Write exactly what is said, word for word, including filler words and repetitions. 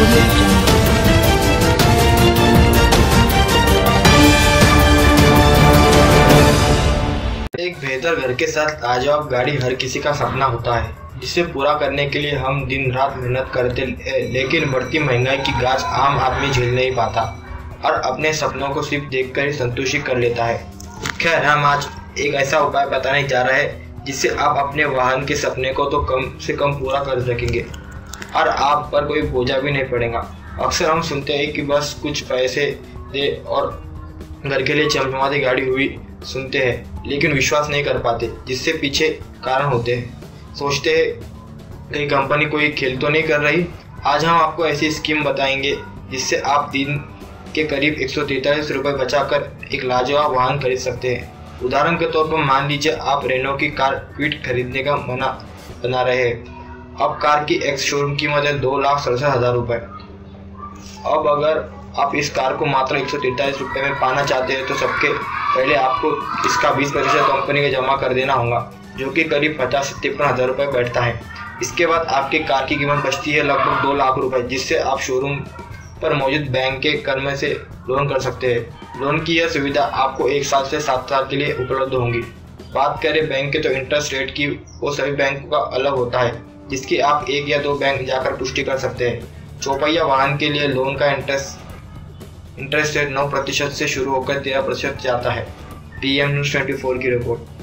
एक बेहतर घर के साथ लाजवाब गाड़ी हर किसी का सपना होता है, जिसे पूरा करने के लिए हम दिन रात मेहनत करते हैं, लेकिन बढ़ती महंगाई की गाज आम आदमी झेल नहीं पाता और अपने सपनों को सिर्फ देखकर ही संतुष्टि कर लेता है। खैर, हम आज एक ऐसा उपाय बताने जा रहे हैं जिससे आप अपने वाहन के सपने को तो कम से कम पूरा कर सकेंगे और आप पर कोई बोझा भी नहीं पड़ेगा। अक्सर हम सुनते हैं कि बस कुछ पैसे दे और घर के लिए चमचमाती गाड़ी हुई सुनते हैं, लेकिन विश्वास नहीं कर पाते, जिससे पीछे कारण होते हैं। सोचते हैं कहीं कंपनी कोई खेल तो नहीं कर रही। आज हम आपको ऐसी स्कीम बताएंगे जिससे आप दिन के करीब एक सौ तैंतालीस रुपये बचाकर एक लाजवाब वाहन खरीद सकते हैं। उदाहरण के तौर पर मान लीजिए आप रेनो की कार क्विड खरीदने का मना बना रहे हैं। अब कार की एक्स शोरूम कीमत है दो लाख सड़सठ हज़ार रुपये। अब अगर आप इस कार को मात्र एक सौ तैंतालीस रुपये में पाना चाहते हैं तो सबके पहले आपको इसका बीस प्रतिशत कंपनी को जमा कर देना होगा, जो कि करीब पचास से तिरपन हज़ार रुपये बैठता है। इसके बाद आपकी कार की कीमत बचती है लगभग दो लाख रुपए, जिससे आप शोरूम पर मौजूद बैंक के कर्म से लोन कर सकते हैं। लोन की यह सुविधा आपको एक साल से सात साल के लिए उपलब्ध होंगी। बात करें बैंक के तो इंटरेस्ट रेट की, वो सभी बैंकों का अलग होता है, जिसकी आप एक या दो बैंक जाकर पुष्टि कर सकते हैं। चौपहिया वाहन के लिए लोन का इंटरेस्ट इंटरेस्ट रेट नौ प्रतिशत से शुरू होकर तेरह प्रतिशत जाता है। पी एम न्यूज़ चौबीस की रिपोर्ट।